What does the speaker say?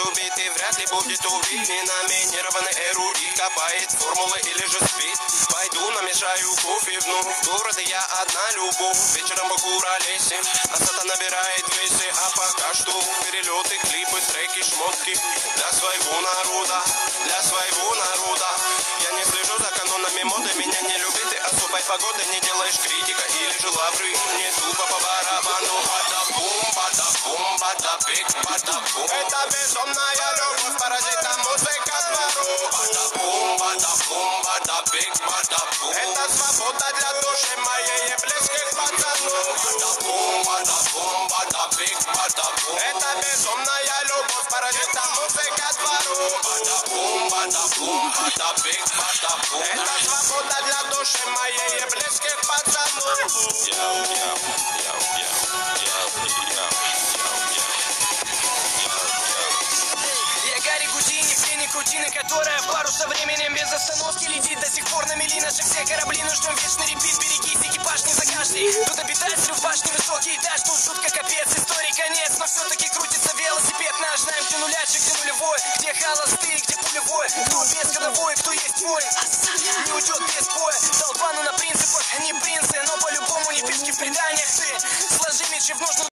убит, и вряд ли будет убит. Номинированный эрудит копает формулы или же спит. Пойду намешаю кофе вновь. В городе я одна любовь. Вечером по Куралесе Асата набирает весы. А пока что перелеты, клипы, треки, шмотки для своего народа, для своего народа. Я не слежу за канонами моды. Меня не любит и особой погоды. Не делаешь критика или же лавры. Не тупо по барабану. Бада-бум, бада-бум, бада-бик, бада-бум. Это безумная любовь, паразита музыка двору. Бада-бум, бада-бум, бада-бик, бада-бум. Это свобода для души моей и близких пацанов. Бада-бум, бада-бум, бада-бик, бада-бум. Это безумная любовь, паразита музыка двору. Бада-бум, бада-бум, бада-бик, бада-бум. Это свобода для души моей и близких пацанов. Крутина, которая в пару со временем без остановки летит до сих пор на мели наших все корабли. Ну ждем вечный репит, берегись, экипаж не закашляй. Тут обитатель в башне высокий этаж, тут жутко капец, истории конец. Но все-таки крутится велосипед наш, знаем, где нулячек, где нулевой, где холостые, где пулевой, кто без годовой, кто есть воин, не уйдет без боя. Долбану на принципах, они принцы, но по-любому не пешки в преданиях. Ты сложи мечи в нужном